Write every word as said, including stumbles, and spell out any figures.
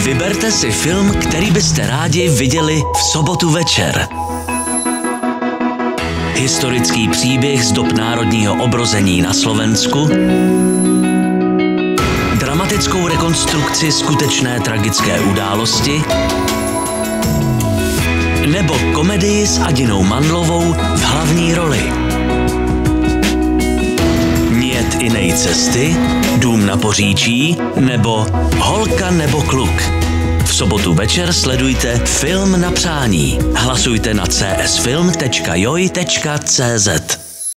Vyberte si film, který byste rádi viděli v sobotu večer. Historický příběh z dob národního obrození na Slovensku, dramatickou rekonstrukci skutečné tragické události nebo komedii s Adinou Mandlovou v hlavní roli. Niet inej cesty, Dům na Poříčí nebo Holka nebo kluk. V sobotu večer sledujte Film na přání. Hlasujte na c s film tečka joj tečka c z.